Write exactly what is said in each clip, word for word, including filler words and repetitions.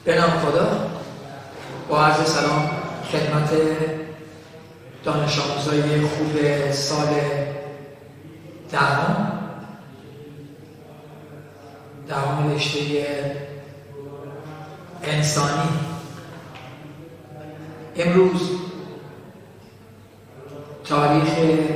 به نام خدا. با عرض سلام خدمت دانش آموزای خوب سال دهم دهم رشته انسانی. امروز تاریخ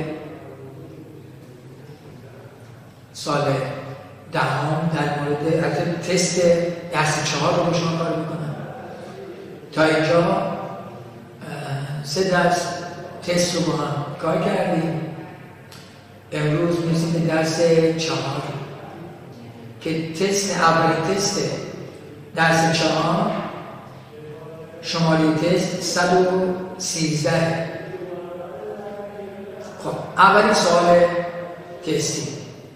سال دهم در مورد تست درس چهار رو با شما کار میکنم. تا اینجا سه درس تست رو با هم کار کردیم. امروز میرسیم به درس چهار که تست اولین تست درس چهار شماره تست صد و سیزده. خب اولین سوال تستی: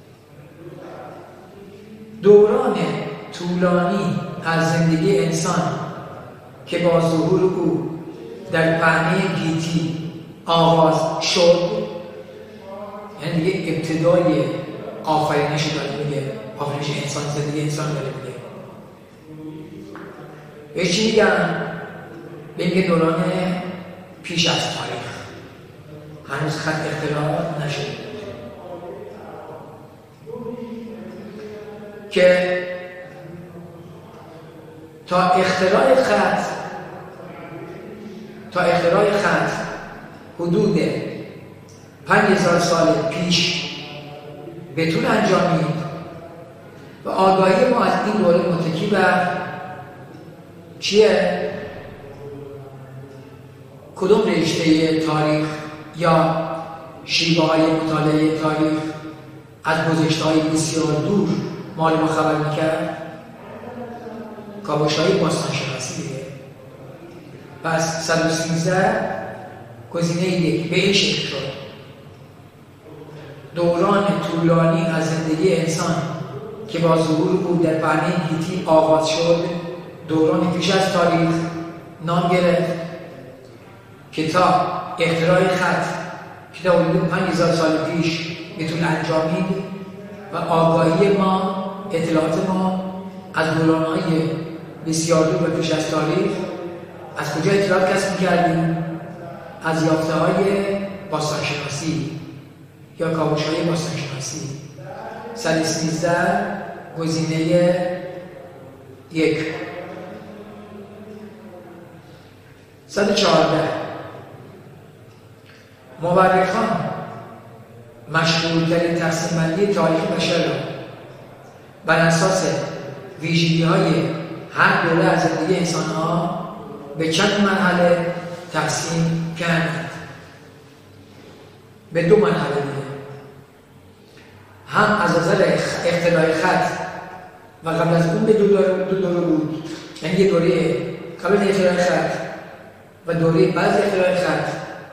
دوران طولانی از زندگی انسان که با ظهور او در پهنه گیتی آغاز شد، یعنی دیگه ابتدای آفرینش داره میگه، آفرینش انسان، زندگی انسان داره میگه. بهش چی میگن؟ به اینکه دوران پیش از تاریخ، هنوز خط اختراع نشده، که تا اختراع خط تا اختراع خط حدود پنج هزار سال پیش به طول انجامید و آگاهی ما از این دوره متکی بر چیه؟ کدوم رشته تاریخ یا شیوه های مطالعه تاریخ از گذشته های بسیار دور مال ما خبر میکرد؟ کاوش های باستان شناسی دیگه. پس صد و سیزده گزینه یک به این شکل شد: دوران طولانی از زندگی انسان که با ظهور او در پهنه گیتی آغاز شد، دوران پیش از تاریخ نام گرفت که تا اختراع خط که تا حدود پنج هزار سال پیش به طول انجامید و آگاهی ما، اطلاعات ما از دوران‌های بسیار دور و پیش از تاریخ از کجا اطلاعات کسب می‌کردیم؟ از یافته‌های باستانشناسی یا کاوش‌های باستانشناسی. صد و سیزده گزینه یک. صد و چهارده مورخان مشهورترین تقسیم بندی تاریخ بشر را بر اساس ویژگی‌های هر دوره از زندگی انسان‌ها به چند مرحله تقسیم کردند. به دو مرحله دیگه، هم از نظر اختراع خط و قبل از اون به دو دوره, دو دوره بود، یعنی یه دوره قبل از اختراع خط و دوره بعد از اختراع خط.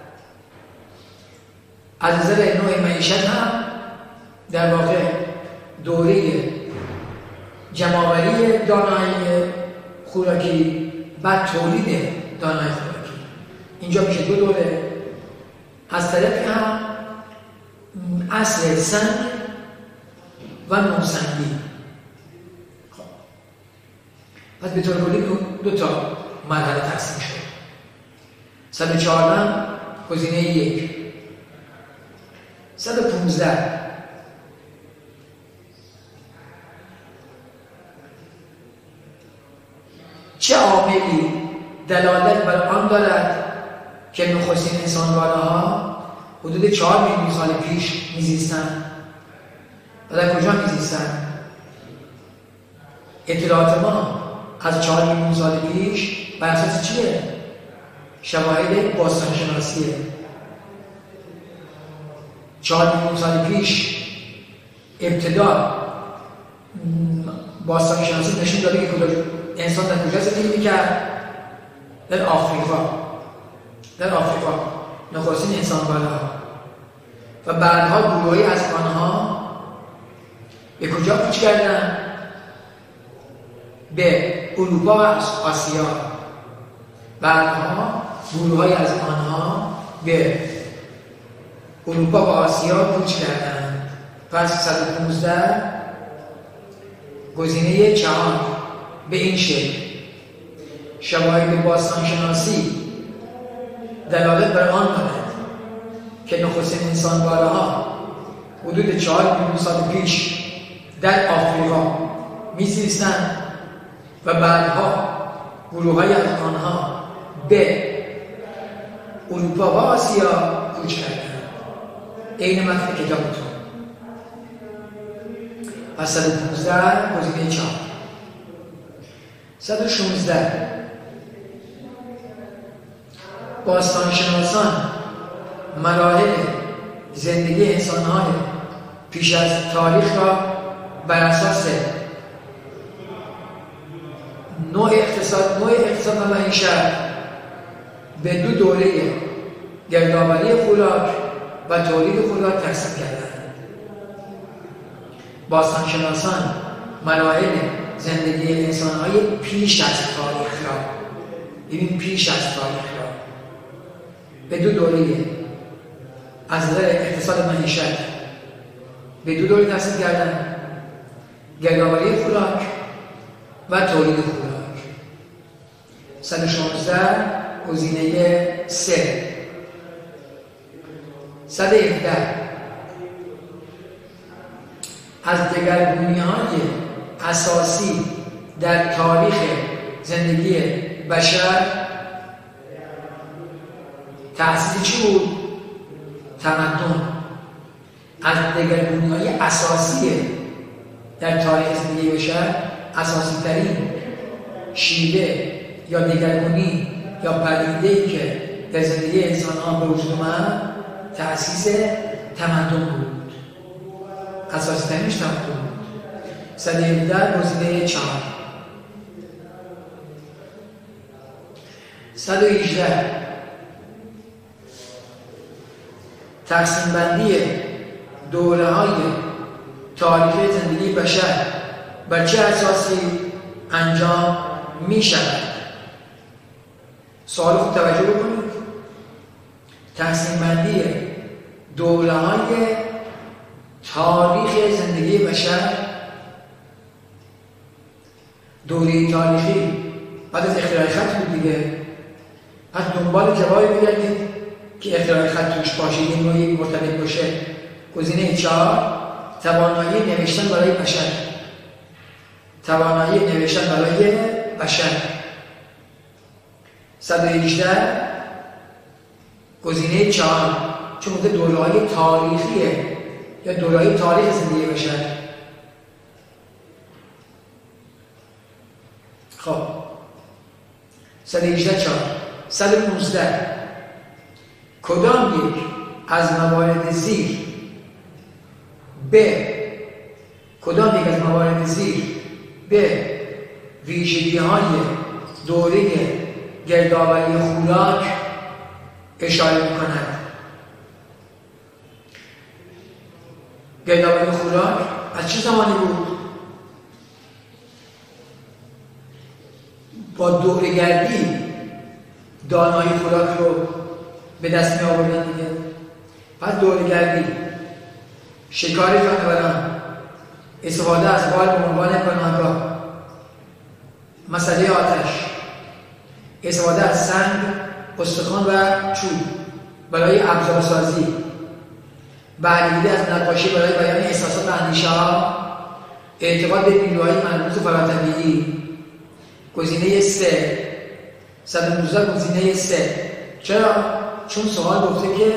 از نظر نوع معیشت هم در واقع دوره جمع‌آوری دانایی خوراکی بعد تولید دانایی خوراکی. اینجا میشه دو دوره. از طرفی هم عصر سنگ و نوسنگی. خب پس به طور کلی دو تا مرحله تقسیم شد. صد و چهارده گزینه یک. صد و پانزده چه عاملی دلالت بر آن دارد که نخستین انسان‌ها حدود چهار میلیون سال پیش میزیستند و در کجا میزیستند؟ اطلاعات ما از چهار میلیون سال پیش بر اساس چیه؟ شواهد باستانشناسیه. چهار میلیون سال پیش ابتدا باستانشناسی نشون داده که انسان در کجا زندگی میکرد؟ در آفریقا. در آفریقا نخستین انسان‌ها و بعدها گروهی از آنها به کجا کوچ کردن؟ به اروپا و آسیا. بعدها گروهی از آنها به اروپا و آسیا کوچ کردن. پس صد و پانزده گزینه چهار به این شکل شواهد باستانشناسی دلالت بر آن دارد که نخستین انسانواره‌ها حدود چهار میلیون سال پیش در آفریقا می‌زیستند و بعدها گروه‌های از آنها به اروپا و آسیا کوچ کردند. عین متن کتابتون. و صد و پانزده گزینه چهار. صد و شانزده باستانشناسان مراحل زندگی انسان‌های پیش از تاریخ را بر اساس نوع اقتصاد نوع اقتصاد و معیشت به دو دوره گردآوری خوراک و تولید خوراک تقسیم کردند. باستانشناسان مراحل زندگی انسان‌های پیش از تاریخ را ببین پیش از تاریخ را به دو دوره از نظر اقتصاد و معیشت به دو دوره تقسیم کردند: گردآوری خوراک و تولید خوراک. صد و شانزده گزینه سه. صد و هفده از دگرگونی‌های اساسی در تاریخ زندگی بشر تأثیر چی بود؟ تمدن. از دگرگونی‌های اساسی در تاریخ زندگی بشر اساسی ترین شیوه یا دگرگونی یا پدیده‌ای که در زندگی انسان‌ها به وجود اومد تأسیس تمدن بود. اساسی ترینش تمدن بود. صد و هفده گزینه چهار. صد و هجده تقسیم بندی دوره‌های تاریخی زندگی بشر بر چه اساسی انجام می شود؟ سوال خوب توجه بکنید. تقسیم بندی دوره‌های تاریخ زندگی بشر، دوره تاریخی بعد از اختراع خط بود دیگه. پس دنبال جوابی بگردید که اختراع خط توش باشه، این نوعی مرتبط باشه. گزینه چهار، توانایی نوشتن برای بشر. توانایی نوشتن برای بشر. صد و هجده گزینه چهار، چون بوده دوره‌های تاریخیه یا دوره‌های تاریخ زندگی بشر. خب صد و هجده چهار. صد و پانزده کدام یک از موارد زیر به کدام یک از موارد زیر به ویژگی‌های دوره گردآوری خوراک اشاره می‌کند؟ گردآوری خوراک از چه زمانی بود؟ با دوره‌گردی دانایی خوراک رو به دست می آوردن دیگه. پس دوره‌گردی، شکار جانوران، استفاده از بال به عنوان پناهگاه، مسئله آتش، استفاده از سنگ، استخوان و چوب برای ابزارسازی، بهره‌گیری از نقاشی برای بیان احساسات و اندیشه‌ها، اعتقاد به نیروهای مربوط به فراتنگی. گزینه سه. صد و نوزده گزینه سه. چرا؟ چون سوال گفته که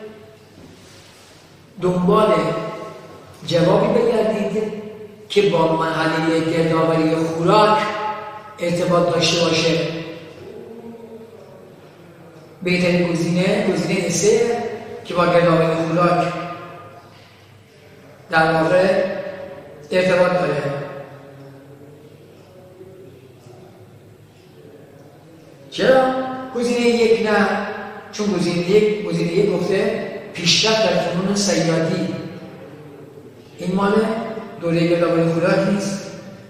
دنبال جوابی بگردید که با مرحله گردآوری خوراک ارتباط داشته باشه. بهترین گزینه گزینه سه که با گردآوری خوراک در واقع ارتباط داره. چرا؟ گزینه یک نه، چون گزینه یک گزینه یک گفته پیشرفت در فنون صیادی. این مال دوره گردآوری خوراک نیست.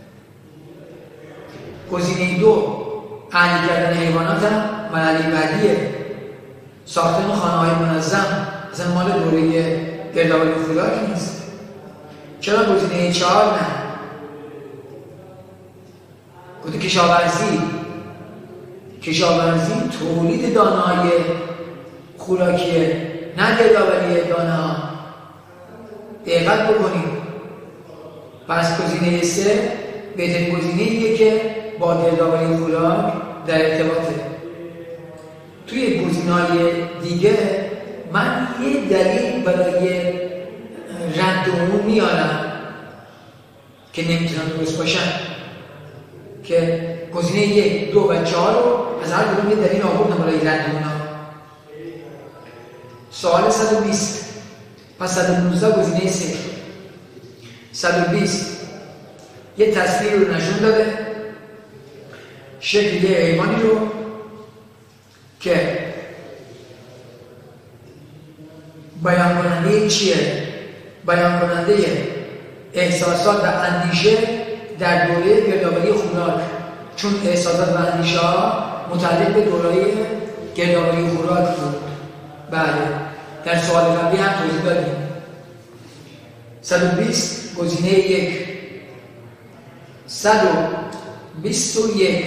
گزینه دو اهلی کردن حیوانات هم مرحله بعدیه. ساختن خانه‌های منظم اصلا مال دوره گردآوری خوراک نیست. چرا گزینه چهار نه؟ گفته کشاورزی کشاورزی تولید دانه‌های خوراکیه، نه گردآوری دانه. دقت بکنید. پس گزینه سه بهترین گزینه‌ایه که با گردآوری خوراک در ارتباطه. توی گزینه‌های دیگه من یه دلیل برای رد عموم میارم که نمیتونم درست باشن، که گزینه یک، دو و چهار رو از هر کدوم یه دلیل آوردم برای رد اونا. سوال صد و بیست. پس صد و نوزده گزینه سه. صد و بیست یه تصویر رو نشون داده، شکل یه حیوانی رو که بیان کننده چیه؟ بیان کننده احساسات و اندیشه در دوره گردآوری خوراک، چون احساسات و اندیشه ها متعلق به دوره گردآوری خوراک بود. بله، در سوال قبلی هم توضیح دادیم. صد و بیست گزینه یک. صد و بیست و یک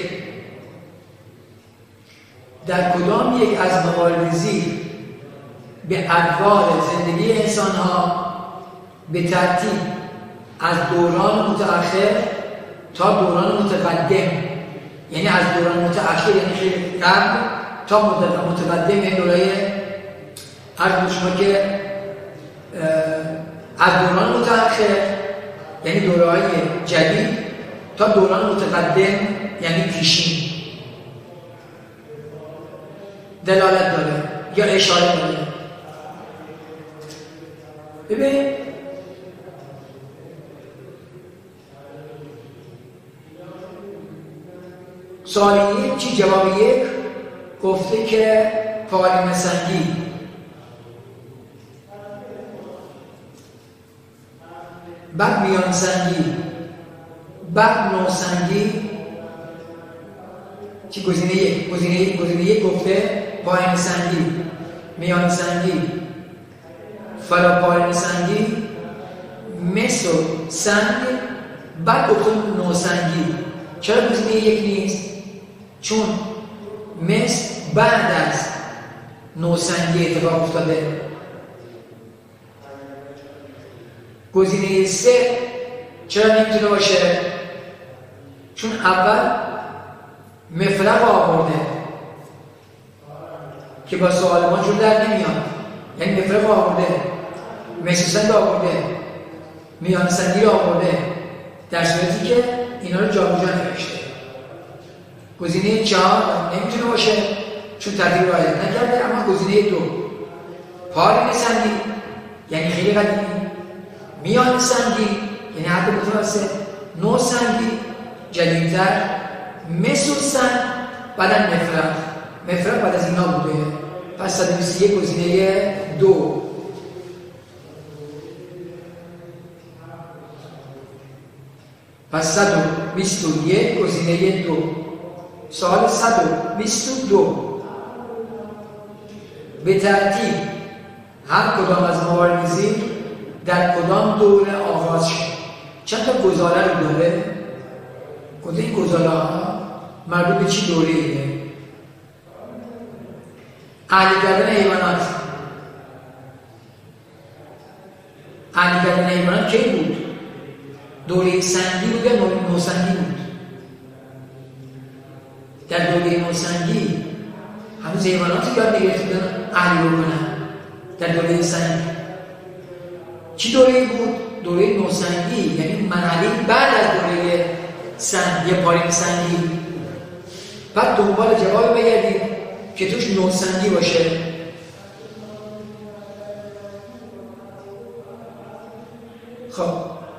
در کدام یک از موارد زیر به ادوار زندگی انسان ها به ترتیب از دوران متأخر تا دوران متقدم، یعنی از دوران متأخر یعنی خیلی قبل تا متقدم، یعنی دوره عرض به شما که از دوران متأخر یعنی دوره‌های جدید تا دوران متقدم یعنی پیشین دلالت داره یا اشاره داره. ببین سوال یک چی؟ جواب یک گفته که پاریم سنگی. بعد میان سنگی، بعد نو سنگی. چی گزینه یک؟ گزینه یک گزینه یک گفته پاریم سنگی، میان سنگی، فراپارین سنگی، مس و سنگ، بعد گفته نو سنگی. چرا گزینه یک نیست؟ چون مس بعد از نو سنگی اتفاق افتاده. گزینه سه چرا نمیتونه باشه؟ چون اول مفرق آورده که با سوال ما جور در نمیاد، یعنی مفرق آورده، مس سنگ آورده، میان سنگی آورده، در صورتی که اینا رو جابجا نوشته. گزینه چهار نمیتونه باشه چون ترتیب رعایت نکرده. اما گزینه دو پارین سنگی یعنی خیلی قدیمی، میان سنگی یعنی حد متوسط، نو سنگی جدیدتر، مس و سنگ بعدن مفرق. مفرق بعد از اینا بوده. پس صد و بیست و یک گزینه دو. پس صد و بیست و یک گزینه دو. سوال صد و بیست و دو به ترتیب هر کدام از موارد زیر در کدام دوره آغاز شد؟ چند تا گزاره رو داره؟ گفته این گزاره ها مربوط به چی دوره ایه؟ اهلی کردن حیوانات. اهلی کردن حیوانات کی بود؟ دوره سنگی بود یا نوسنگی بود؟ در دوره نوسنگی هنوز حیواناتی یاد نگرفته بودن اهلی بکنن. در دوره سنگی چی دوره بود؟ دوره نوسنگی، یعنی مرحله بعد از دوره سنگ، یه پارین سنگی. بعد دنبال جواب بگردید که توش نوسنگی باشه. خب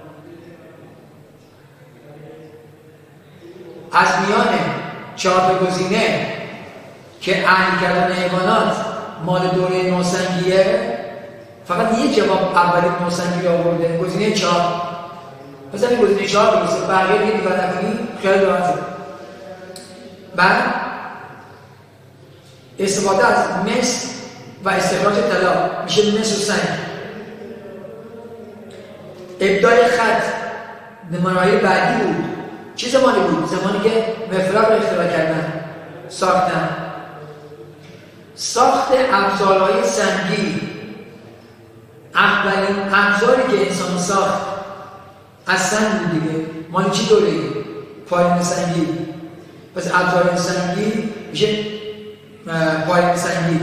از میان چهار تا گزینه که اهلی کردن حیوانات مال دوره نوسنگیه، فقط یه جواب اولی نوسنگی آورده، گزینه چهار. مثلا این گزینه چهار درسته، بقیه دیگه دیگه نکنی خیلی راحته. بعد استفاده از مس و استخراج طلا میشه مس و سنگ. ابداع خط به مراحل بعدی بود. چه زمانی بود؟ زمانی که مفرق رو اختراع کردن. ساختن. ساخت ابزارهای سنگی، اولین ابزاری که انسان ساخت از سنگ بود دیگه. مال چی دوره‌ای؟ پایین سنگی. پس ابزار سنگی میشه پایین سنگی.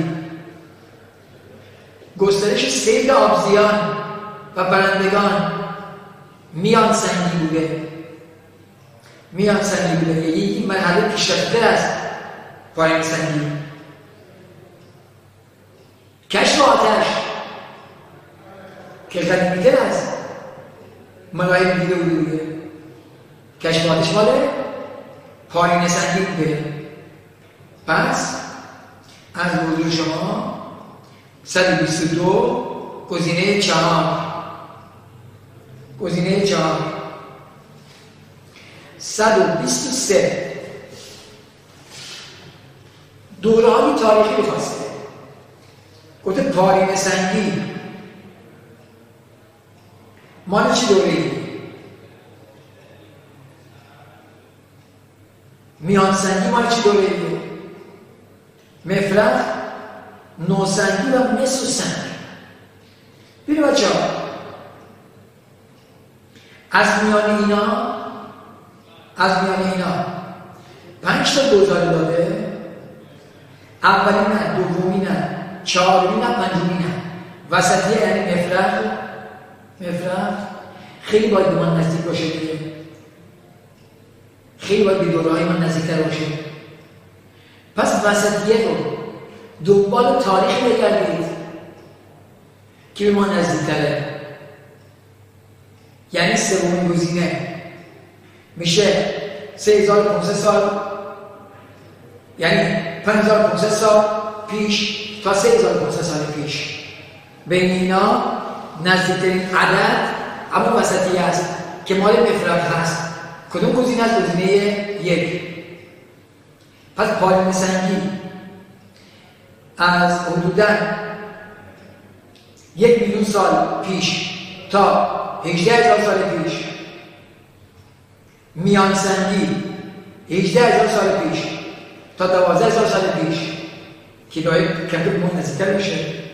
گسترش صید آبزیان و برندگان میان سنگی بوده. میان سنگی بوده، یعنی این مرحله پیشرفته‌تر از پایین سنگی. کشف آتش که قدیمی‌تر از ملایم دیده بوده دیگه. کشف آتش ماله پایین سنگی بوده. پس از موضوع شما صد و بیست و دو گزینه چهار. گزینه چهار. صد و بیست و سه دوره‌های تاریخی بخواسته. گفته پارین سنگی مال چی دوره‌ای؟ میان سنگی مال چی دوره‌ای؟ مفرق، نوسنگی و مس و سنگ. ببینید بچه‌ها، از میان اینا از میان اینا پنج تا گزاره داده. اولی نه، دومی نه، چهارمی نه، پنجمی نه. وسطی یعنی مفرق. مفرق خیلی باید به من نزدیک باشه دیگه. خیلی باید به دوره‌های من نزدیک‌تر باشه. پس وسطیه رو دنبال تاریخ بگردید که به ما نزدیک‌تره. یعنی سومین گزینه میشه سه هزار و پانصد سال، یعنی پنج هزار و پانصد سال پیش تا سه هزار و پانصد سال پیش. بین اینا نزدیکترین عدد اما وسطی است که مال مفرق هست. کدوم گزینه است؟ گزینه یک. پس پارین سنگی از حدوداً یک میلیون سال پیش تا هجده هزار سال پیش. میان سنگی هجده هزار سال پیش تا دوازده هزار سال پیش که باید کمتر به ما نزدیکتر میشه.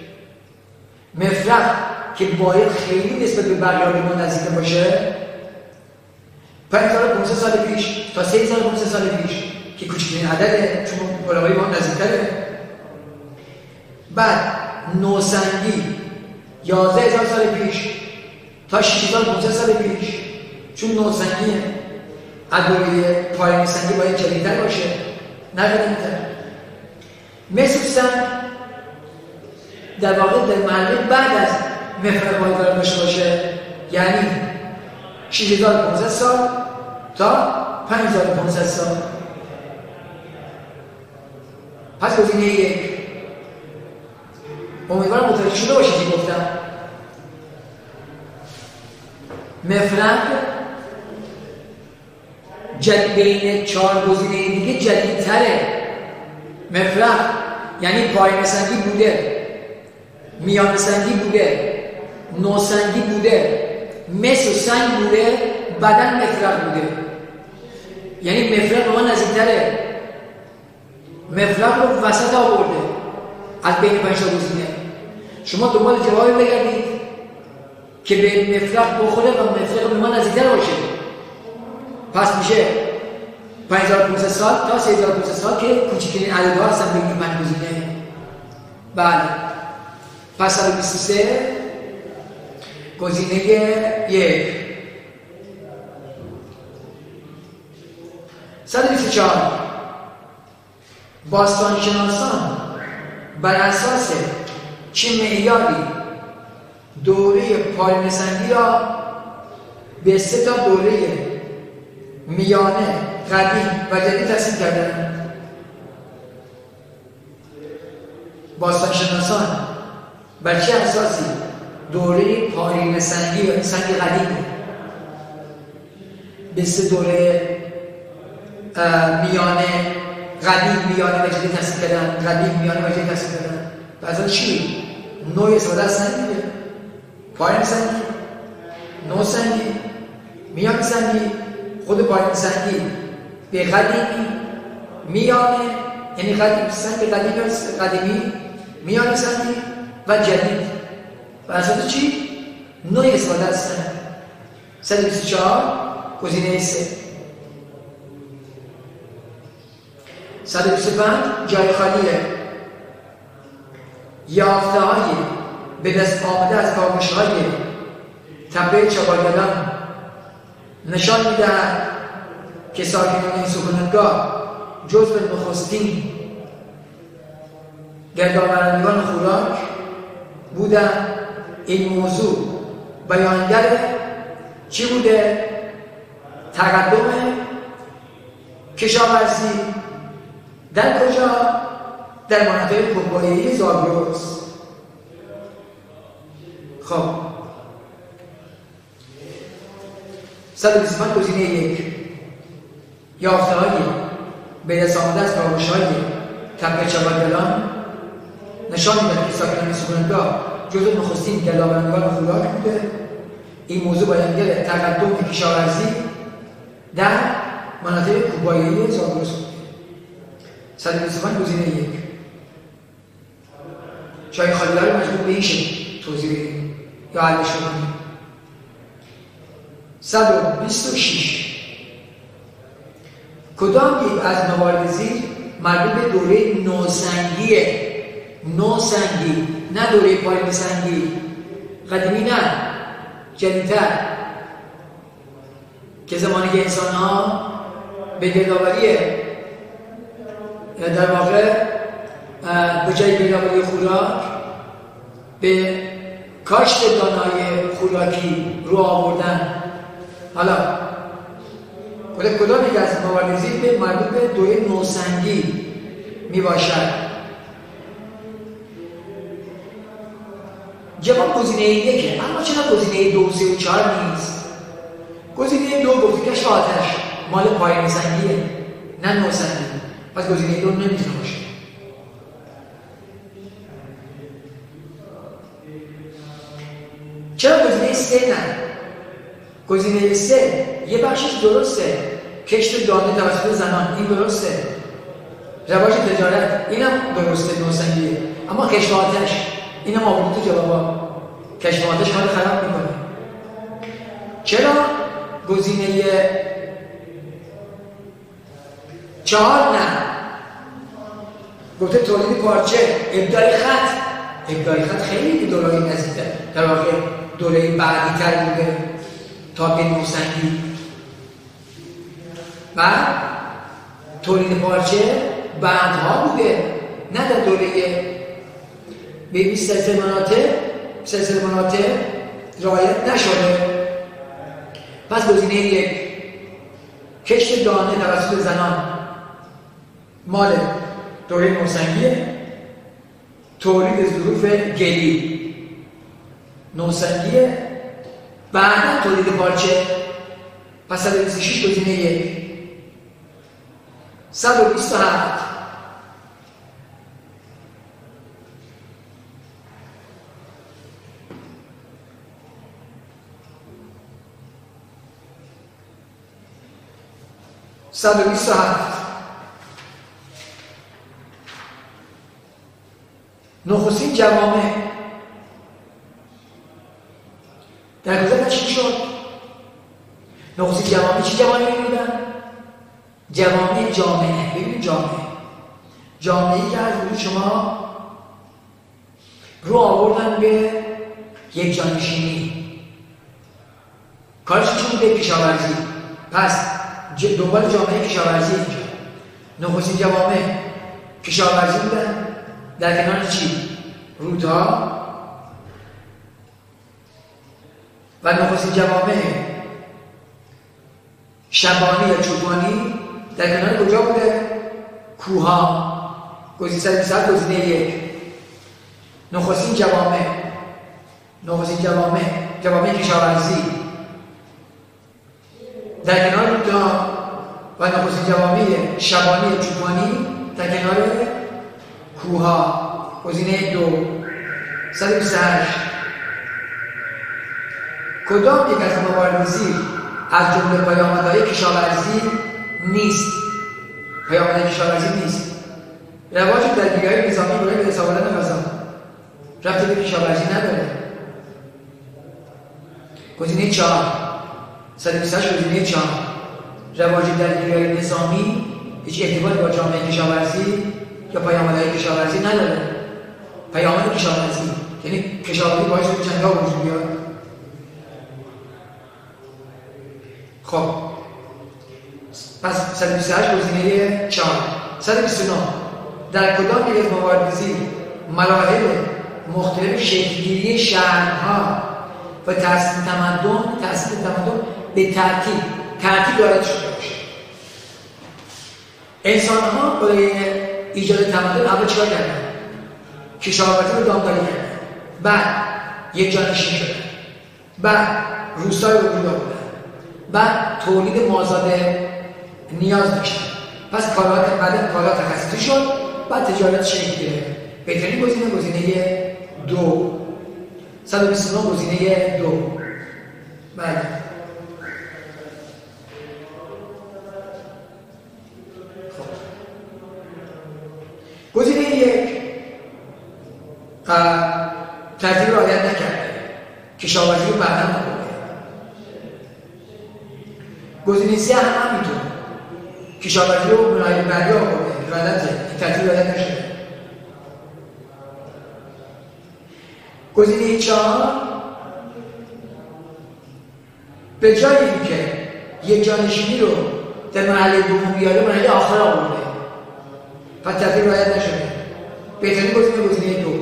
مفرق که باید خیلی نسبت به بقیه به ما نزدیک باشه، پنج هزار و پانصد سال پیش تا سه هزار و پانصد سال پیش که کوچکترین عدده چون علمای ما نزدیکتره. بعد نوسنگی یازده هزار سال پیش تا شش هزار و پانصد سال پیش، چون نوسنگیه از دوره پایین سنگی باید جدیدتر باشه نه قدیم‌تر. مس و سنگ در واقع در مرحله بعد از مفرق باید قرار داشته باشه، یعنی شش هزار و پانصد سال تا پنج هزار و پانصد سال. پس گزینه یک. امیدوارم متوجه شده باشید که گفتم مفرق جدید بین چهار گزینه دیگه جدیدتره. مفرق یعنی پایین سنگی بوده، میان سنگی بوده، نوسنگی بوده، مس و سنگ بوده، بعدن مفرق بوده. یعنی مفرق به ما نزدیکتره. مفرق رو وسط آورده از بین پنج تا گزینه. شما دنبال جوابی بگردید که به مفرق بخوره و مفرق به ما نزدیکتر باشه. پس میشه پنج هزار و پانصد سال تا سه هزار و پانصد سال که کوچکترین عددها هستن بین این پنج گزینه. بله. پس صد و بیست و سه گزینه یک. صد و بیست و چهار باستانشناسان بر اساس چه معیاری دوره پایین سنگی را به سه تا دوره میانه، قدیم و جدید تقسیم کردند؟ باستانشناسان بر چه اساسی دوره پایین سنگی و سنگ قدیم به سه دوره میانه، قدیم، میانه و جدید تقسیم کردن؟ قدیم، میانه و جدید تقسیم کردن. بعضا چی؟ نوع استفاده از سنگ دیگه. پایین سنگی، نو سنگی، میان سنگی، خود پایین سنگی به قدیمی، میانه یعنی قدیم سنگ قدیمی قدیمی میان سنگی و جدید و اساس چی؟ نوع استفاده از سنگ. صد و بیست و چهار گزینه سه. صد و بیست و پنج جای خالیه. یافته های به دست آمده از کاوش های تپه چابالگلان نشان میدهد که ساکنان این سکونتگاه جزو نخستین گردآورندگان خوراک بودند. این موضوع بیانگر چی بوده؟ تقدم کشاورزی در کجا؟ در مناطق کوهپایه‌ای زاگرس. خب صد و بیست و پنج گزینه یک. یافته‌های به دست آمده از کاوش‌های تپه چابالگلان نشان می‌دهد که ساکنان سکونتگاه جزو نخستین گردآورندگان خوراک بوده. این موضوع بیانگر تقدم کشاورزی در مناطق کوهپایه‌ای زاگرس بوده. صد و بیست و پنج گزینه یک. جای خالی ها رو مجبور به این شکل توضیح بدیم یا حلش کنیم. صد و بیست و شش. کدام یک از موارد زیر مربوط به دوره نوسنگیه؟ نوسنگی، نه دوره پایین سنگی. قدیمی نه، جدیدتر، که زمانی که انسان ها به گردآوری در واقع به جای گردآوری خوراک به کاشت دانه‌های خوراکی رو آوردن. حالا کدام یک از موارد زیر به مربوط به دوره نوسنگی می باشد؟ جواب گزینه یکه، اما چرا گزینه دو، سه و چهار نیست؟ گزینه دو گفت کشف آتش مال پایین سنگیه، نه نوسنگی. پس گزینه دو نمیتونه باشه. چرا گزینه سه نه؟ گزینه سه یه بخشش درسته، کشت دانه توسط زنان، این درسته. رواج تجارت، اینم درسته، نوسنگیه. اما کشف آتش، اینم آورد تو جوابا. کشف آتش حال خراب میکنه. چرا گزینه چهار نه؟ گفته تولید پارچه، ابداع خط. ابداع خط خیلی دوره‌ای نزدیکه، در واقع دوره بعدی تر بوده تا به نوسنگی. و تولید پارچه بعدها بوده، نه در دوره به سلسله مناطق سلسله مناطق رعایت نشده. پس گزینه یک، کشت دانه توسط زنان مال دوره نوسنگیه. تولید ظروف گلی نوسنگیه. بعدا تولید پارچه. پس صد و بیست و شش گزینه یک. صد و بیست و هفت صد و بیست و هفت نخستین جوامع در گذشته چی شد؟ نخستین جوامع چی جوامعی بودن؟ جوامع جامعه. ببینید جامعه جامعه‌ای که از وجود شما رو آوردن به یک جانشینی. کارش چی بوده؟ کشاورزی. پس دنبال جامعه کشاورزی اینجا. نخستین جوامع کشاورزی بودن، در کنار چی؟ رودها. و نخستین جوامع شبانی یا چوبانی در کنار کجا بوده؟ کوها. گزینه صد و بیست و هفت گزینه یک. نخستین جوامع نخستین جوامع جوامع کشاورزی در کنار رودها و نخستین جوامع شبانی یا چوبانی در کنار کوها. گزینه دو. صد و بیست و هشت کدام یک از موارد زیر از جمله پیامدهای کشاورزی نیست؟ پیامدهای کشاورزی نیست. رواج درگیری‌های نظامی برای به حساب آوردن غذا ربطی به کشاورزی نداره. گزینه چهار صد و بیست و هشت گزینه چهار رواج درگیری‌های نظامی هیچ ارتباطی با جامعه کشاورزی یا پیامدهای کشاورزی نداره. پیامد کشاورزی یعنی کشاورزی باعث شده جنگ‌ها وجود بیاد. خب پس صد و بیست و هشت گزینه چهار. صد و بیست و نه در کدام یک از موارد زیر مراحل مختلف شکل‌گیری شهرها و تأسیس تمدن تأسیس تمدن به ترتیب ترتیب دارد شده باشه؟ انسان‌ها برای ایجاد تمدن اول چیکار کردن؟ کشاورزی رو دامداری کردن، بعد یک جانشین شدن، بعد روستای وجود آوردن، بعد تولید مازاد نیاز داشتن، پس کالات بعد کالات تخصصی شد، بعد تجارت شکل گرفت. بهترین گزینه گزینه دو. صد و بیست و نه گزینه دو. بله. گزینه یک ترتیب رعایت نکرده، کشاورزی رو بعداً نکنه. گزینه سه هم همینطور، کشاورزی رو برای بعدی آورده، غلطه، ترتیب رعایت نشده. گزینه چهار به جای اینکه یک جانشینی رو در مرحله دوم بیاره مرحله آخر آورده، پس ترتیب رعایت نشده. بهترین گزینه گزینه دو.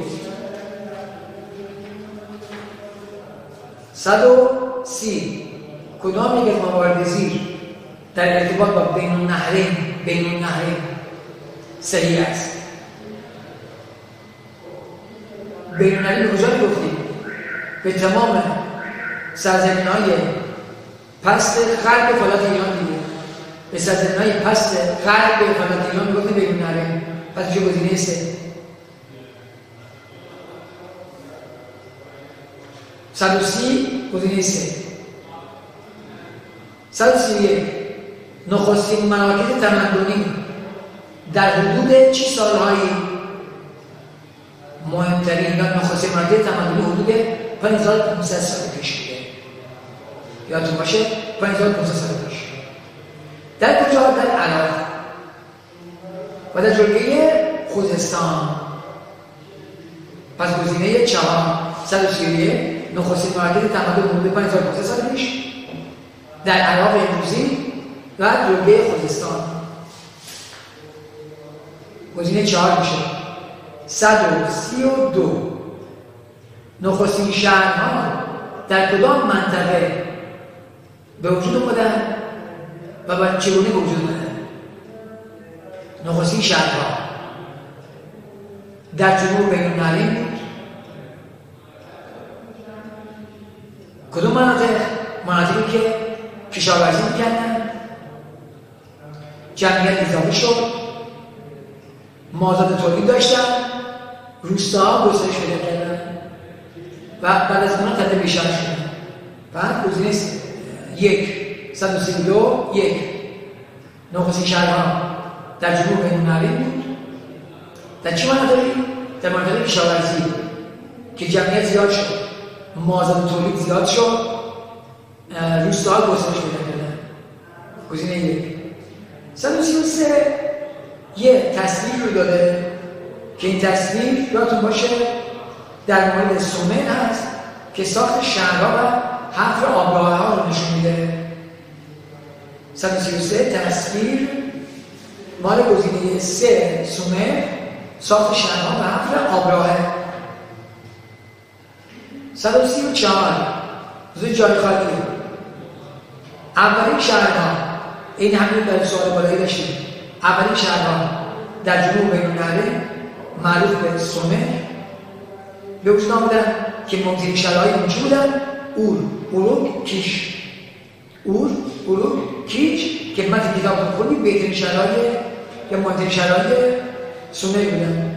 صد و سی کدام یک از موارد زیر در ارتباط با بین النهرین بین النهرین صحیح است؟ بین النهرین کجا گفتیم؟ به تمام سرزمین‌های پست غرب فلات ایران دیگه، به سرزمین‌های پست غرب فلات ایران میگفتیم بین النهرین. پس چه گزینه سه. صد و سی گزینه سه. صد و سی یک نخستین مراکز تمدنی در حدود چه سالهایی مهمترین یا نخستین مراکز تمدنی حدود پنج هزار و پانصد سال پیش بوده؟ یادتون باشه پنج هزار و پانصد سال پیش. در کجا؟ در عراق و در جلگه خوزستان. پس گزینه چهار صد و سی یک نخستین مراکز تمدن حدود پنج هزار و پانصد سال پیش در عراق امروزی و جلگه خوزستان. گزینه چهار میشه. صد و سی و دو نخستین شهرها در کدام منطقه به وجود اومدن و بعد چگونه به وجود اومدن؟ نخستین شهرها در جنوب بین النهرین بود. کدوم مناطق؟ مناطقی که کشاورزی میکردن، جمعیت اضافه شد، مازاد تولید داشتن، روستاها گسترش پیدا کردن و بعد از اونها تبدیل به شهر شدن. بعد گزینه یک صد و سی و دو یک نخستین شهرها در جنوب بین النهرین بود. در چه مناطقی؟ در مناطق کشاورزی که جمعیت زیاد شد، مازاد تولید زیاد شد، روستاها گسترش پیدا کردن. گزینه یک. صد و سی و سه یه تصویر رو داده که این تصویر یادتون باشه در مورد سومن هست که ساخت شهرها و حفر آبراه‌ها رو نشون میده. صد و سی و سه تصویر مال گزینه سه سومن، ساخت شهرها و حفر آبراهه. صد و سی و چهار زوی جای خالی اولین شهرها، این همین در سوال بالایی داشتیم، اولین شهرها در جنوب بین النهرین معروف به سومر به وجود آمدن که مهمترین شهرهای اونجا بودن اور، اروک، کیش. اور، اروک، کیش که متن کتاب رو خوندید بهترین شهرهای یا مهمترین شهرهای سومر بودن.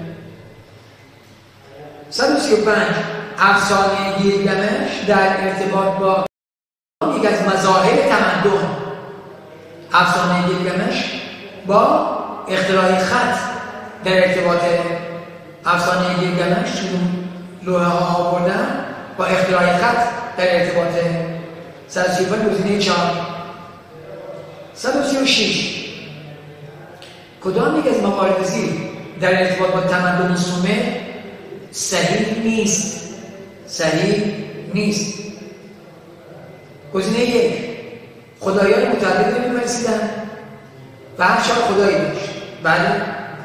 صد و سی و پنج افسانه گیلگمش در ارتباط با یک از مظاهر تمدن. افسانه گیلگمش با اختراع خط در ارتباط افسانه گیلگمش چون لوحه ها آوردن با اختراع خط در ارتباط صد و سی و پنج گزینه چهار. صد و سی و شش کدام یک از موارد زیر در ارتباط با تمدن سومر صحیح نیست؟ صحیح نیست. گزینه یک، خدایان متعددی به می‌رسیدن و هر شب خدایی داشت. بله.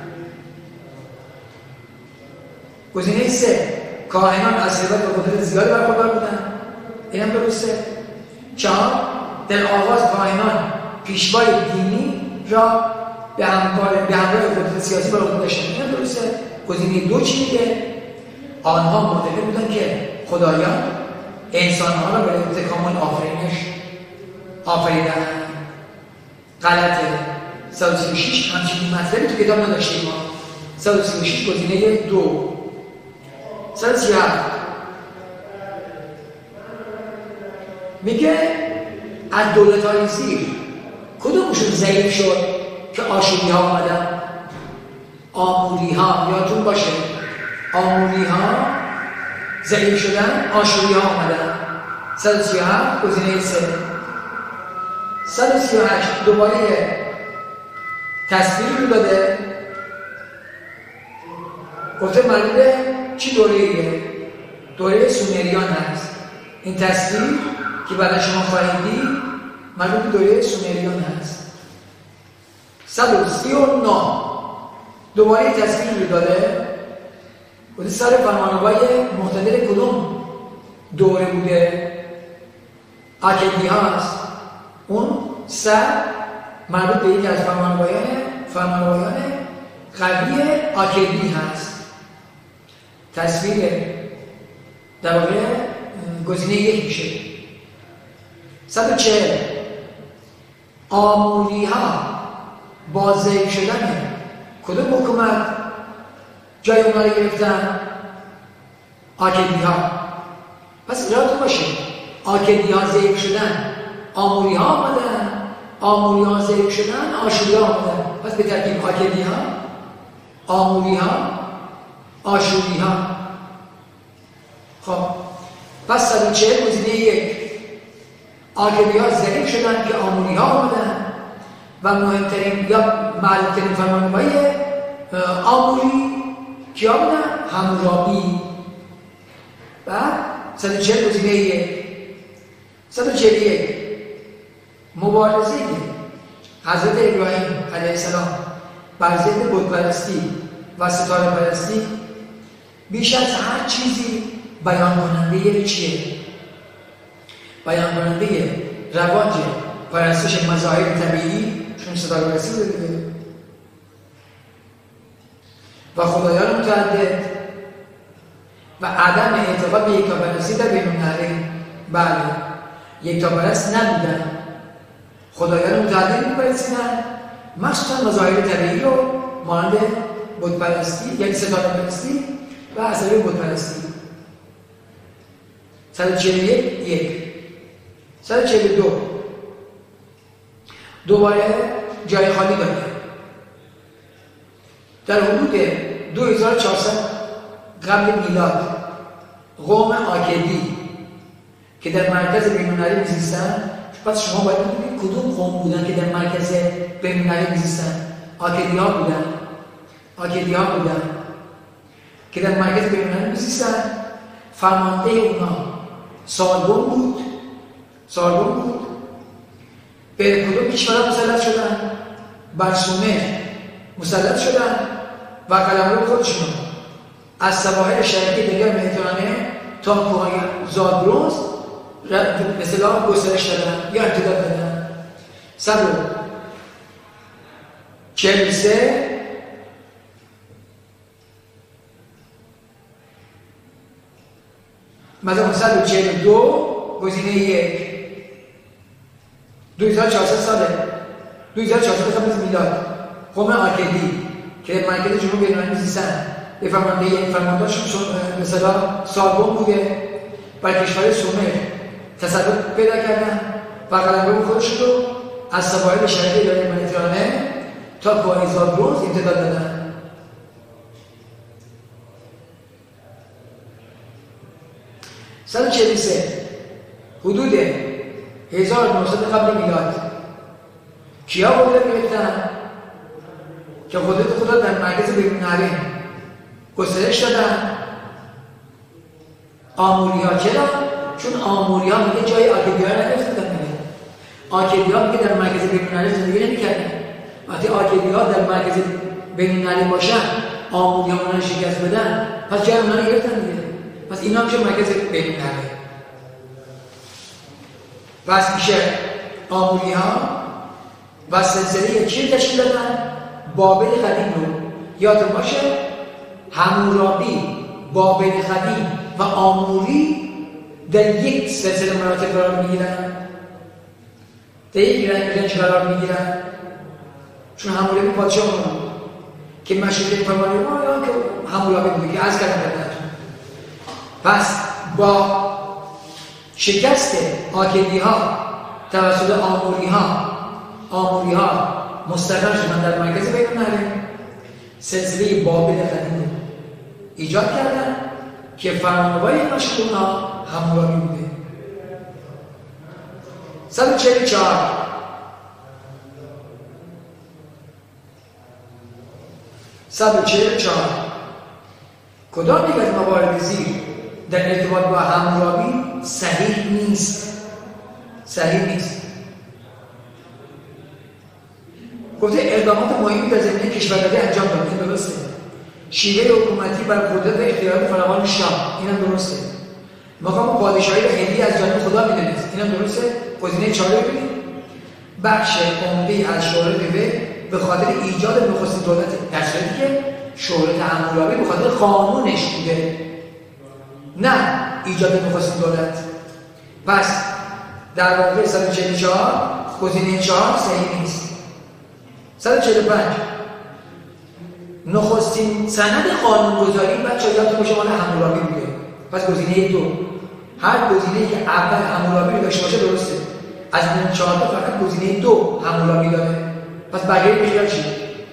گزینه سه، کاهنان از ثروت و قدرت زیادی برخوردار بودن. اینم درسته. چهار، در آغاز کاهنان پیشوای دینی را به همراه به همراه قدرت سیاسی بر عهده داشتن. اینم درسته. گزینه دو چی میگه؟ آنها معتقد بودن که خدایان انسان‌ها را به رابطه کامل آفرینش آفریدن. غلطه. صد و سی و شش همچنین مطلبی تو کتاب نداشتیم ما. صد و سی و شش گزینه دو. صد و سی و هفت میگه از دولت‌های زیر کدومشون ضعیف شد که آشوری ها آمدن؟ آموری ها. یادتون باشه آموری ها ضعیف شدن، آشوری ها آمدن. صد و سی و هفت گزینه سه. صد و سی و هشت دوباره تصویر رو داده، گفته مربوط به چی دوره‌ایه؟ دوره سومریان هست. این تصویر که بعد شما خواهید دید مربوط به دوره سومریان هست. صد و سی و نه دوباره تصویر رو داده، گفته سر فرمانروای مقتدر کدوم دوره بوده؟ آکدی هست. اون سر مربوط به یکی از فرمانروایان فرمانروایان قبلی آکدی هست. تصویر در واقع گزینه یک میشه. صد و چهل آموری ها با ضعیف شدن کدوم حکومت جای اونا رو گرفتن؟ آکدی ها. پس یادتون باشه آکدی ها ضعیف شدن، آموری ها آمدن، آموری ها ضعیف شدن، آشوری ها آمدن. پس به ترتیب آکدی ها، آموری ها، آشوری ها. خب پس صد و چهل گزینه یک، آکدی ها ضعیف شدن که آموری ها آمدن و مهمترین یا معلومترین فرمانروای آموری کیا بودن؟ حمورابی. بعد صد و چهل گزینه یک. صد و چهل یک مبارزه حضرت ابراهیم علیه السلام بر ضد بت‌پرستی و ستاره پرستی بیش از هر چیزی بیان کننده چیه؟ بیان کننده رواج پرستش مظاهر طبیعی، چون ستاره پرستی بوده و خدایان متعدد و عدم اعتقاد به یکتاپرستی در بین النهرین. بله، یکتاپرست نبودن، خدایان متعدد می‌پرستیدن، مخصوصا مظاهر طبیعی رو مانند بت‌پرستی یعنی ستاره پرستی و عصبی بت‌پرستی. صد و چهل و یک یک. صد و چهل و دو دوباره جای خالی داره. در حدود دو هزار و چهارصد قبل میلاد قوم آکدی که در مرکز بین‌المللی می‌زیستن. پس شما باید ببینید کدوم قوم بودن که در مرکز بین‌المللی می‌زیستن؟ آکدی ها بودن. آکدی ها بودن که در مرکز بین‌المللی می‌زیستن. فرمانده اونا سارگون بود. سارگون بود. به کدوم کشورها مسلط شدن؟ بر سومر مسلط شدن و قلمرو خودشون از سواحل شرقی دریای مدیترانه تا کوههای زاگرس به اصطلاح گسترش دادن یا امتداد دادن. صد و چهل و سه مثلا صد و چهل و دو گزینه یک. دو هزار و چهارصد ساله، دو هزار و چهارصد قبل از میلاد قوم آکدی که مرکز جنوب بین‌المللی می‌زیستن به فرمانده فرمانده‌شون به اصطلاح سارگون بوده بر کشور سومر تسلط پیدا کردن و قلمرو خودشون رو از سواحل شرقی دریای مدیترانه تا کوههای زاگرس امتداد دادن. صد و چهل و سه حدود هزار و نهصد قبل میلاد کیا قدرت گرفتن؟ که قدرت خدا در مرکز بین‌المللی گسترش دادن. آموری ها. چرا؟ چون آموری ها میگه جای آکدی ها نگرفتن میگه آکدی ها میگه در مرکز بین‌المللی زندگی نمی‌کردن. وقتی آکدی ها در مرکز بین‌المللی باشن آموری ها اونها شکست بدن پس جای اونها نگرفتن میگه پس اینا میشه مرکز بین‌المللی. پس میشه آموری ها و سلسله چی تشکیل دادن؟ بابل قدیم رو یادتون باشه حمورابی، بابل قدیم و آموری در یک سلسله مراتب قرار میگیرن. در یک رنج قرار میگیرن چون حمورابی پادشاه بود که مشهور فرمانده ما یا که حمورابی بود که از کردن بردن. پس با شکست آکدی ها توسط آموری ها آموری ها مستقر شدن در مرکز بین‌المللی سلسله بابل قدیم ایجاد کردن که فرمانروای این مشهور ها حمورابی بوده. صد و چهل و چهار صد و چهل و چهار کدام یک از موارد زیر در ارتباط با حمورابی صحیح نیست؟ صحیح نیست. گفته اقدامات مهمی در زمینه کشاورزی انجام داد. این درسته. شیوه حکومتی بر قدرت و اختیارات فراوان شاه. اینم درسته. مقام پادشاهی و هدیه از جانب خدا میدونست. اینم درسته. گزینه چهار ببینید. بخش عمده از شهرت وی به خاطر ایجاد نخستین دولت، در صورتی که شهرت حمورابی به خاطر قانونش بوده نه ایجاد نخستین دولت. پس در واقع صد و چهل و چهار گزینه چهار صحیح نیست. صد و چهل و پنج نخستین سند قانونگذاری بچه‌ها یادتون باشه مال حمورابی بوده. پس گزینه دو هر گزینه‌ای که اول حمورابی رو داشته باشه درسته. از این چهار تا فقط گزینه دو حمورابی داره. پس بقیه میشه چی؟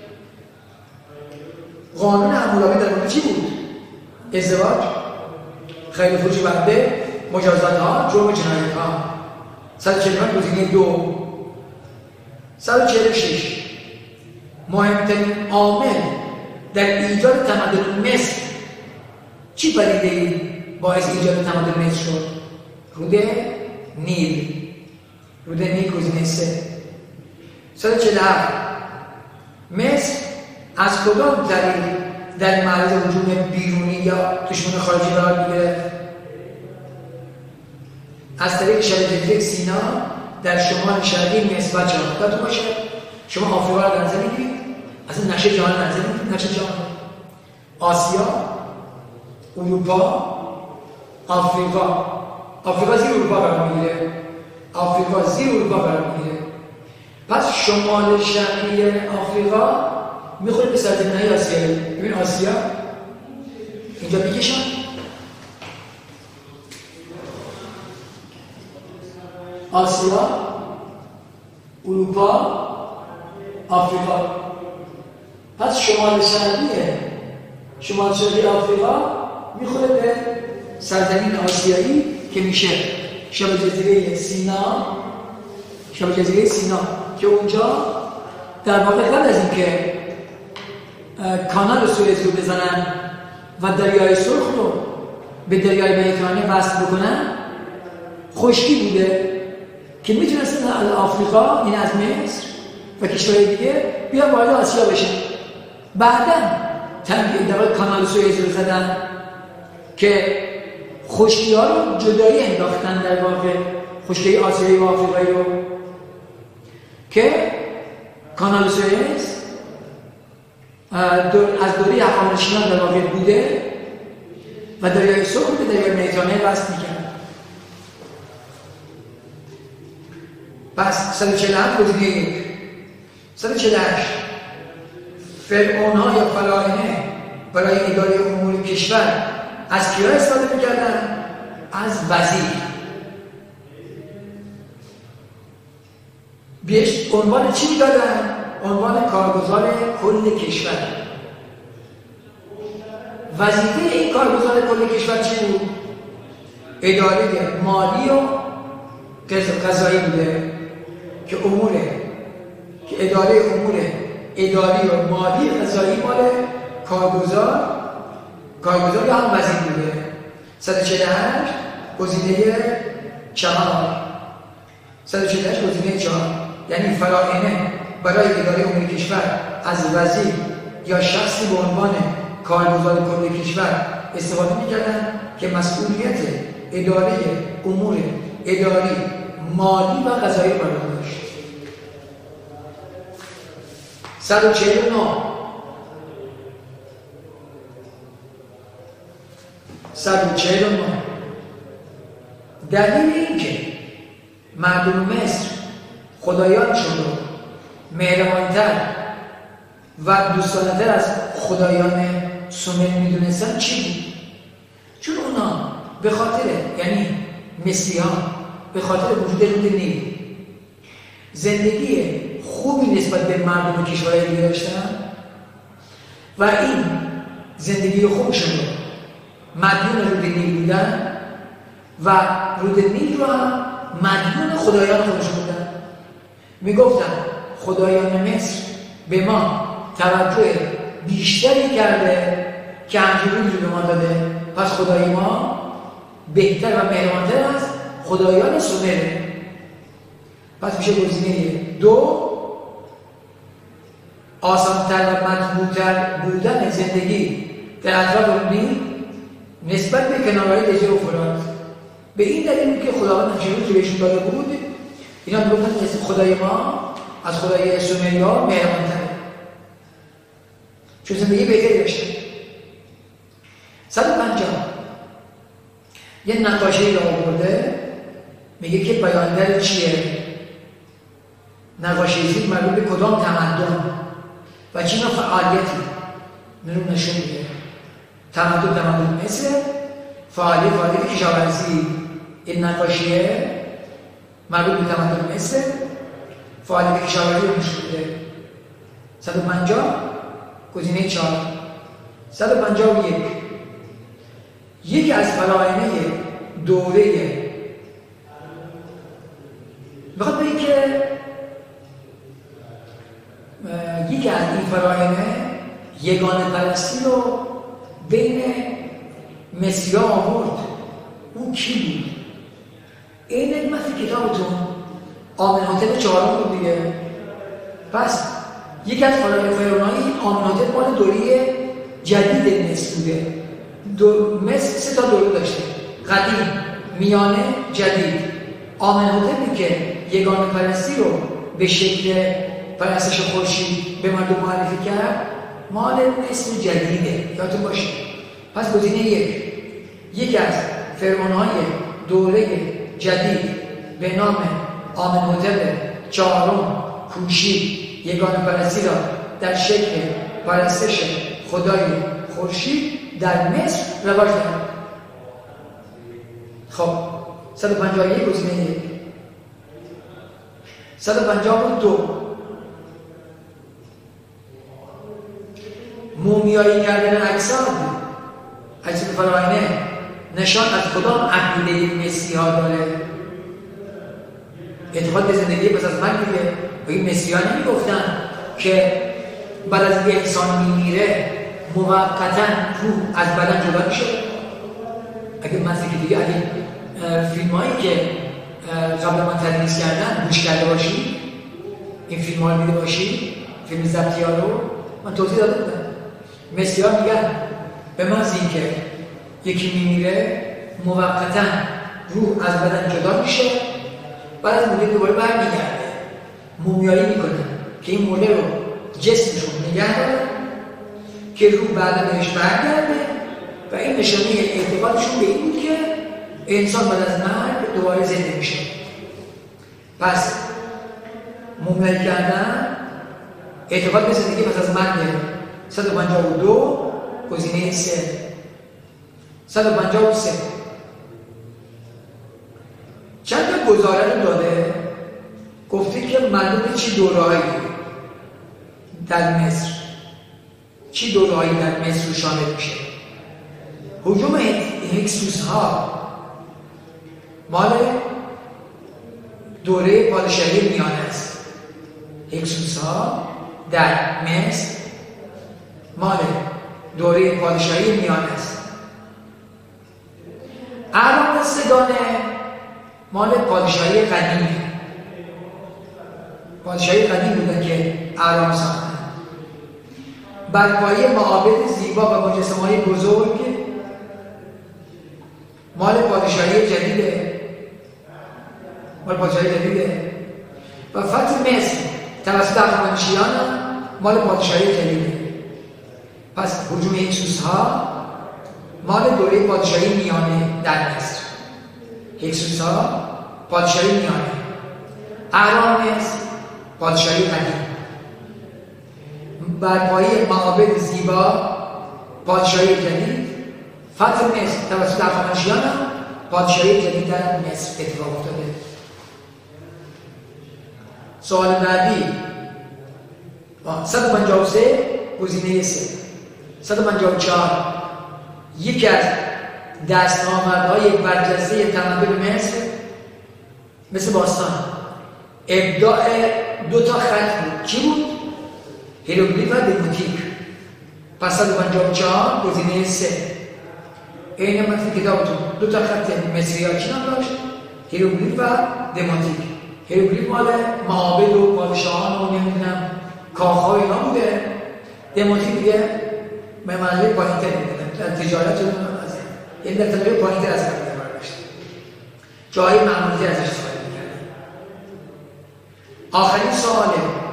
قانون حمورابی در مورد چی بود؟ ازدواج، خیل فروش بنده، مجازات‌ها، جرم و جنایت‌ها. صد و چهل و پنج گزینه دو. صد و چهل و شش مهمترین عامل در ایجاد تمدن مصر چی پدیده‌ای باعث ایجاد تمدن مصر شد؟ رود نیل. رود نیل گزینه سه. صد و چهل و هفت مصر از کدام دلیل در معرض هجوم بیرونی یا دشمن خارجی قرار می‌گرفت؟ از طریق شبه جزیره سینا در شمال شرقی مصر. بچه‌ها یادتون باشه شما آفریقا رو در نظر می‌گیرید، اصلا نقشه جهان رو نظر می‌گیرید. نقشه جهان آسیا، اروپا، آفریقا. آفریقا زیر اروپا قرار می‌گیره. آفریقا زیر اروپا قرار می‌گیره. پس شمال شرقی آفریقا میخوره به سرزمین‌های آسیایی. ببین آسیا اینجا میکشن آسیا، اروپا، آفریقا. پس شمال شرقی شمال شرقی آفریقا میخوره به سرزمین آسیایی که میشه شبه جزیره سینا. شبه جزیره سینا که اونجا در واقع قبل از اینکه کانال سوئز رو بزنن و دریای سرخ رو به دریای مدیترانه وصل بکنن خشکی بوده که میتونستن از آفریقا، این از مصر و کشورهای دیگه بیان وارد آسیا بشن. بعداً تنگ در واقع کانال سوئز رو زدن که خشکی ها رو جدایی انداختن، در واقع خشکی آسیایی و آفریقایی رو که کانال سوئز از دوره هخامنشیان در واقع بوده و دریای سرخ به دریای مدیترانه وصل می‌کرد. پس صد و چهل و هفت گزینه یک. صد و چهل و هشت فرعون‌ها یا فراعنه برای اداره امور کشور از کیا استفاده می‌کردن؟ از وزیر. بیش عنوان چی می‌دادن؟ عنوان کارگزار کل کشور. وظیفه این کارگزار کل کشور چی بود؟ اداره مالی و قضایی بوده که اموره که اداره امور اداری و مالی قضایی مال کارگزار کارگزار یا هم وزیر بوده. صد و چهل و هشت گزینه چهار صد و چهل و هشت گزینه چهار، یعنی فراعنه برای اداره امور کشور از وزیر یا شخصی به عنوان کارگزار کل کشور استفاده می‌کردند که مسئولیت اداره امور اداری مالی و قضایی بر عهده داشت. صد و چهل و نه صد و چهل و نه دلیل اینکه مردم مصر خدایانشون رو مهربان‌تر و دوستانه‌تر از خدایان سومر میدونستن چی بود؟ چون اونا به خاطر یعنی مصری‌ها به خاطر وجود رود نیل زندگی خوبی نسبت به مردم کشورهای دیگه داشتن و این زندگی خوبشون رو مدیون رود نیل بودن و رود نیل رو هم مدیون خدایان خودشون بودن. میگفتن خدایان مصر به ما توجه بیشتری کرده که همچنین رو به ما داده، پس خدای ما بهتر و مهربان‌تر از خدایان سومره. پس میشه گزینه دو آسان‌تر و مطبوع‌تر بودن زندگی در اطراف نیل نسبت به کنارهای دجله و فرات. به این دلیل که خداوند همچنین که بهشون داده بود اینا میگفتن خدای ما از خدای سومریا مهربان‌تره چون زندگی بهتری داشته. صد و پنجاه یه نقاشه‌ای رو آورده میگه که بیانگر چیه؟ نقاشه‌ای مربوط به کدام تمدن و چه نوع فعالیتی رو نشون میده. تمدن تمدن مصر، فعالیت فعالیت کشاورزی. این نقاشیه مربوط به تمدن مصر، فعالیت کشاورزی رو نشون میده. صد و پنجاه گزینه چهار. صد و پنجاه و یک یکی از فراعنه دوره بخواد بگه که یکی از این فراعنه یگانه پرستی رو بین مصری‌ها آورد. اون کی بود؟ این مثل کتابتون آمنهotep چهارم بود دیگه. پس یکی از فرعون‌های آمنهotep مال دوره جدید مصر بوده. دو مصر سه تا دوره داشته: قدیم، میانه، جدید. آمنهotep که یگانه پرستی رو به شکل پرستش خورشید به مردم معرفی کرد مال مصر جدیده، یادتون باشه. پس گزینه یک یکی از فرعون‌های دوره جدید به نام آمنهotep چهارم کوشید یگانه پرستی را در شکل پرستش خدای خورشید در مصر رواج داد. خب صد و پنجاه و یک گزینه یک. صد و پنجاه و دو مومیایی کردن اجساد. اجساد فراعنه نشان از کدام عقیده مصری‌ها داره؟ اعتقاد به زندگی پس از مرگ دیگه. و این مصری‌ها نمیگفتن که بعد از اینکه انسان میمیره موقتاً روح از بدن جدا میشه. اگه مثل که دیگه اگه فیلم هایی که قبل من تدریس کردن گوش کرده باشید، این فیلم ها رو دیده باشید، فیلم ضبطی ها رو من توضیح داده بودم. مصری‌ها میگن به محض اینکه یکی میمیره موقتاً روح از بدن جدا میشه، بعد از مدت دوباره برمیگرده، مومیایی میکنن که این مرده رو جسمشون نگه دارن که روح بعد بهش برگرده و این نشانه اعتقادشون به این بود که انسان بعد از مرگ دوباره زنده میشه. پس مومیایی کردن اعتقاد به زندگی پس از مرگ. صد و پنجاه و دو گزینه سه. صد و پنجاه و سه چند تا گزاره رو داده، گفته که معلومه چی دوره‌هایی در مصر چی دوره‌هایی در مصر رو شامل میشه. هجوم هکسوس ها مال دوره پادشاهی میانه است. هکسوس‌ها در مصر مال دوره پادشاهی میانه است. ارامنستگان مال پادشاهی قدیم، پادشاهی قدیم بودن که ارام ساختن. برپایی معابد زیبا و مجسمه‌های بزرگ مال پادشاهی جدیده، مال پادشاهی جدیده. و فتح مصر توسط هخامنشیان مال پادشاهی جدیده. پس هجوم هکسوس‌ها مال دوره پادشاهی میانه در مصر. هکسوس‌ها پادشاهی میانه، اهرام مصر پادشاهی قدیم. برپایی معابد زیبا پادشاهی جدید. فتح مصر توسط هخامنشیان پادشاهی جدید در مصر اتفاق افتاده. سوال بعدی صد و پنجاه و سه گزینه سه. صد و پنجاه و چهار یکی از دستاوردهای برجسته تمدن مصر مثل باستان ابداع دو تا خط بود. چی بود؟ هیروگلیف و دموتیک. پس صد و پنجاه و چهار گزینه سه. این متن کتابتون دو تا خط مصری ها چی نام داشت؟ هیروگلیف و دموتیک. هیروگلیف مال معابد و پادشاهان و نمیدونم کاخ‌ها اینا بوده. دموتیک دیگه به منظور پایین‌تر بودن، تجارت رو از این در طبقه پایین‌تر از قبل برداشت، جایی معمولی ازش استفاده می‌کردن. آخرین سوال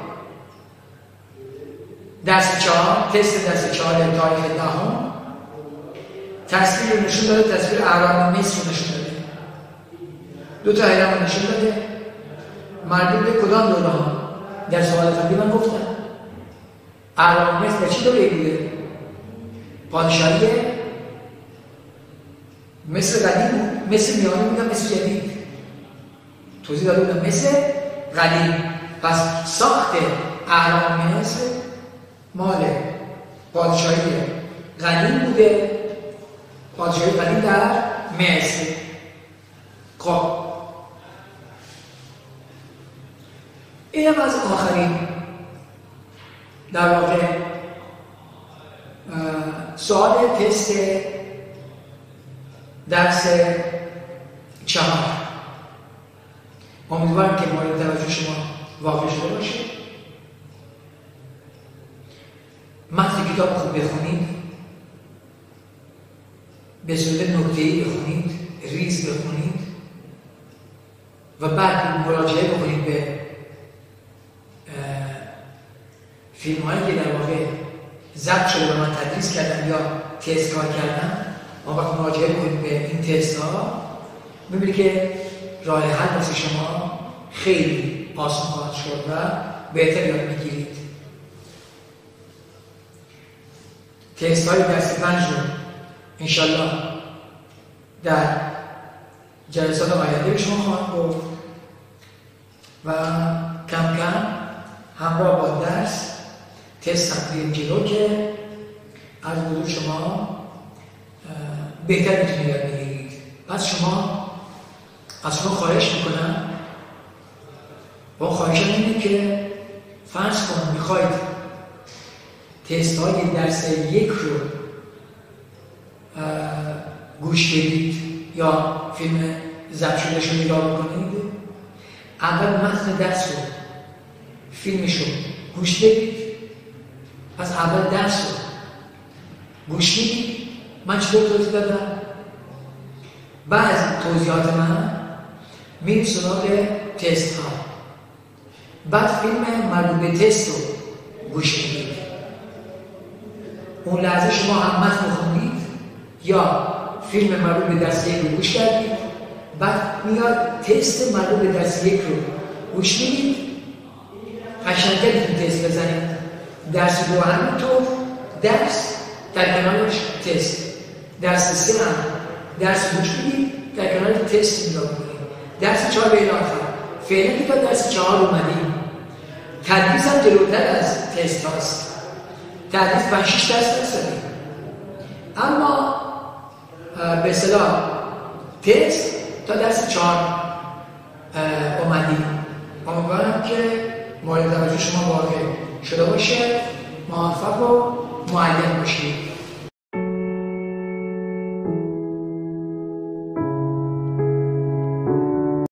درس چهار، تست درس چهار تاریخ دهم تصویر رو نشون داده، تصویر اهرام مصر رو نشون داده. دو تا هرم رو نشون داده. مربوط به کدام دوره ها؟ در سوال قبلی من گفتم اهرام مصر در چه دوره بوده؟ پادشاهی مصر قدیم بود، مصر میانه بودن، مصر جدید. توضیح داده بودم مصر قدیم. پس ساخت اهرام مصر مال پادشاهی قدیم بوده، پادشاهی قدیم در مصر. خب این هم از آخرین در واقع سوال تست درس چهار. امیدوارم که مورد توجه شما واقع شده باشه. متن کتاب خوب بخونید، به صورت نکته‌ای بخونید، ریز بخونید و بعد مراجعه بکنید به فیلم هایی که در واقع ضبط شده و من تدریس کردم یا تست کار کردم. ما وقت مراجعه بکنید به این تست ها می‌بینید که راه حل واسه شما خیلی آسان خواهد شد و بهتر یاد میگیرید. تست های درس پنج رو انشالله در جلسات آینده به شما خواهم گفت و کم کم همراه با درس تست هم بریم جلو که از حضور شما بهتر میتونید یاد بگیرید. پس شما از شما خواهش میکنم، با خواهشم اینه که فرض کن میخواید تست های درس یک رو گوش بدید یا فیلم ضبط شده رو نگاه بکنید، اول متن درس رو فیلمش رو گوش بدید. پس اول درس رو گوش میدید. من چطور توضیح دادم؟ بعد توضیحات من میریم سراغ تست ها. بعد فیلم مربوط به تست رو گوش میدید. اون لحظه شما هم متن خوندید یا فیلم مربوط به درس یک رو گوش کردید. بعد میاد تست مربوط به درس یک رو گوش میدید. قشنگتر میتونید تست بزنید. درس دو همینطور، درس در کنارش تست. درس سه هم درس گوش میدید، در کنار تست نگاه میکنید. درس چهار به اضافه فعلا که تا درس چهار اومدیم. تدریس هم جلوتر از تست هاست. تدریس پنج شش درس هستیم، اما به اصطلاح تست تا دست چهار اومدیم. امیدوارم که مورد توجه شما واقع شده باشه، موفق و معلم باشید.